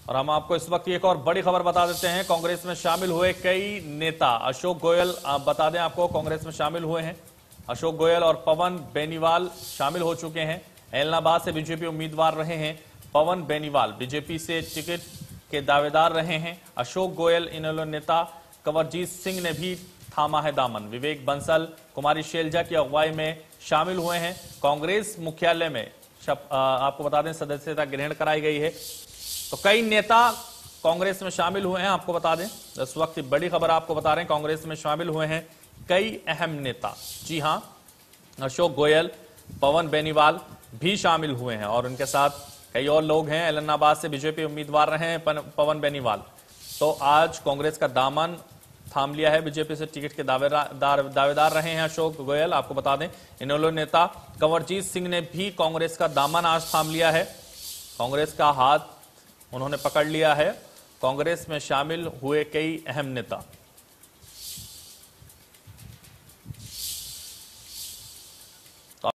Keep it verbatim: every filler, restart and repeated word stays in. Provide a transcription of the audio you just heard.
और हम आपको इस वक्त की एक और बड़ी खबर बता देते हैं। कांग्रेस में शामिल हुए कई नेता, अशोक गोयल, आप बता दें आपको, कांग्रेस में शामिल हुए हैं। अशोक गोयल और पवन बेनीवाल शामिल हो चुके हैं। एलनाबाद से बीजेपी उम्मीदवार रहे हैं पवन बेनीवाल, बीजेपी से टिकट के दावेदार रहे हैं। अशोक गोयल, इनेलो नेता कंवरजीत सिंह ने भी थामा है दामन। विवेक बंसल कुमारी शैलजा की अगुवाई में शामिल हुए हैं। कांग्रेस मुख्यालय में आपको बता दें सदस्यता ग्रहण कराई गई है। तो कई नेता कांग्रेस में शामिल हुए हैं। आपको बता दें इस वक्त की बड़ी खबर आपको बता रहे हैं, कांग्रेस में शामिल हुए हैं कई अहम नेता। जी हां, अशोक गोयल, पवन बेनीवाल भी शामिल हुए हैं और उनके साथ कई और लोग हैं। एलनाबाद से बीजेपी उम्मीदवार रहे हैं पवन बेनीवाल। तो आज कांग्रेस का दामन थाम लिया है। बीजेपी से टिकट के दावेदार दावेदार रहे हैं अशोक गोयल। आपको बता दें इनेलो नेता कंवरजीत सिंह ने भी कांग्रेस का दामन आज थाम लिया है। कांग्रेस का हाथ उन्होंने पकड़ लिया है। कांग्रेस में शामिल हुए कई अहम नेता।